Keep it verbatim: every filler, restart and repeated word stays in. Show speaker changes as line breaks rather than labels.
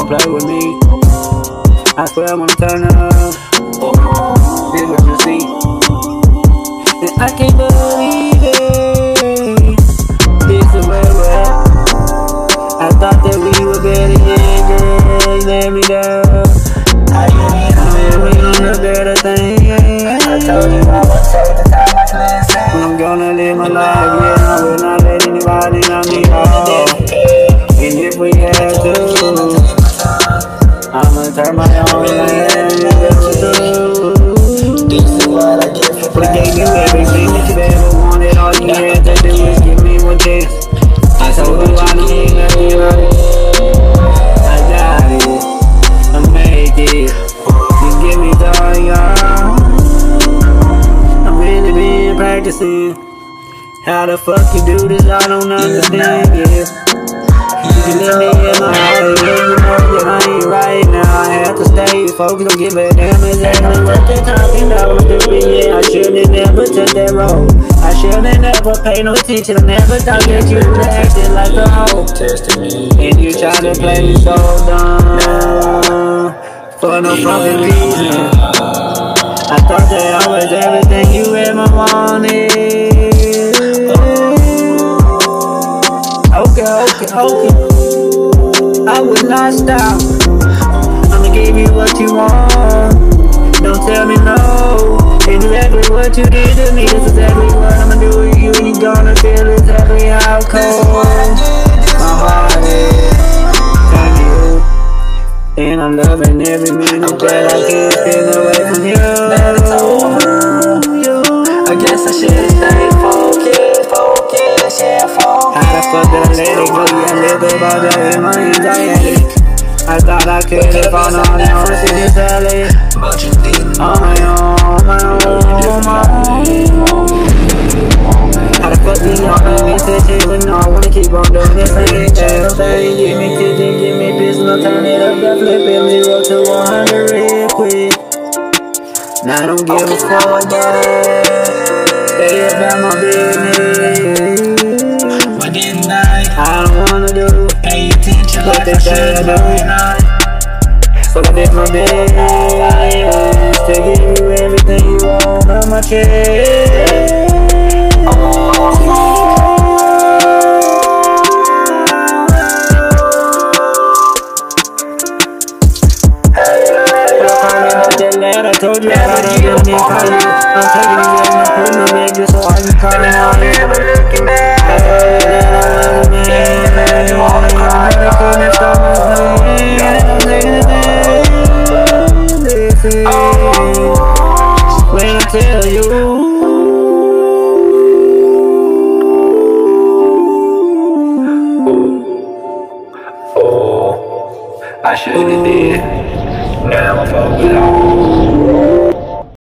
don't play with me. I swear I'm gonna turn up. This what you see. And I can't believe it. This is where we're at. I thought that we were better, yeah, girl. You let me down. I mean, we on the better thing.
I told you I would take the time I cleanse.
I'm gonna live my life, yeah. I will not let anybody not me off. And if we had to, I'ma turn my own land.
This is what I get for
We
playing.
gave you everything that you ever wanted. All you had to do is give me one chance. I told you I don't need nothing right. I got it, I make it. Just give me time, y'all. I'm really been practicing. How the fuck you do this? I don't understand, yeah. You let me in my heart, yeah, you know that I ain't right now. I have to stay focused, don't give a damn exactly what they're talking about. What they be, yeah, I should've never took that road. I should've never paid no attention. I never thought that you would've acted like a hoe. And you try to play me so dumb for no fucking reason. I thought that I was everything you ever wanted. Okay, okay, okay. I will not stop. I'ma give you what you want. Don't tell me no. Exactly what you did to me. This is exactly what I'ma do to you. You gonna feel exactly how cold my heart is. Thank you. And I'm loving every minute that I can spend away from you.
I guess I should've stayed focused, focused, yeah, focused.
How the fuck did I let it go? Yeah, I lived about that in my anxiety. I thought I could have found on the own city valley.
But you didn't.
On my own, on my own, on my own. How the fuck do you know me such shit? But no, I wanna keep on doing this thing. Damn thing, give me kitchen, give me business, turn it up, that flipping zero to one hundred real quick. Now I don't give a fuck, but stay about my business.
What didn't I?
I don't wanna do
Pay attention like I should, but we're not.
so I did my best to give you everything you want on my chest. I told you I don't give me call you. I'm taking you in my put my bed just so I can call you on you.
Never looking back.
I told you that I wasn't me.
Man, you wanna cry?
I couldn't stop my pain. I'm taking the thing. Listen, when I tell you.
Oh, I should've did. Now I'm focused on